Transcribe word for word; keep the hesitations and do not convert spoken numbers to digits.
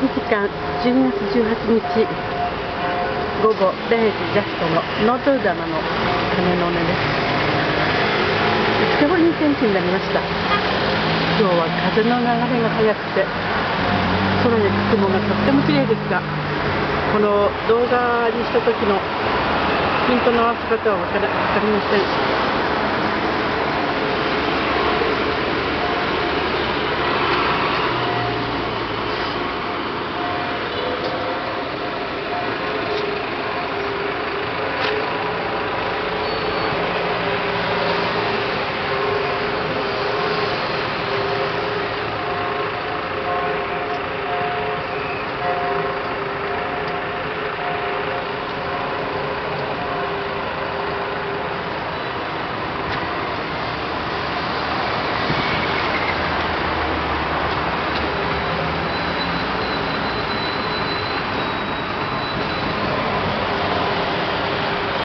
日間じゅうにがつじゅうはちにち午後れいじジャストのノートルダムの鐘の音です。非常にいい天気になりました。今日は風の流れが速くて空に雲がとっても綺麗ですが、この動画にした時のピントの合わせ方は分かりません。